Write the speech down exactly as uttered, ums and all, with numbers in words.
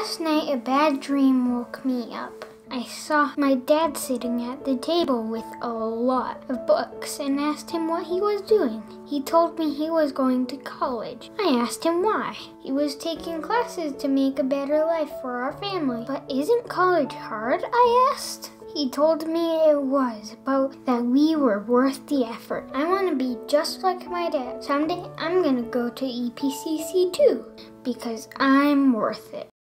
Last night, a bad dream woke me up. I saw my dad sitting at the table with a lot of books and asked him what he was doing. He told me he was going to college. I asked him why. He was taking classes to make a better life for our family. But isn't college hard? I asked. He told me it was, but that we were worth the effort. I want to be just like my dad. Someday I'm going to go to E P C C too, because I'm worth it.